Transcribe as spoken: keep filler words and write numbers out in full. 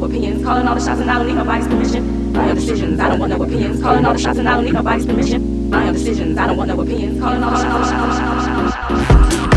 opinions. Calling all the shots and I don't need nobody's permission. My own decisions, I don't want no opinions. Calling all the shots and I don't need nobody's permission. My own decisions, I don't want no opinions. Calling all the shots.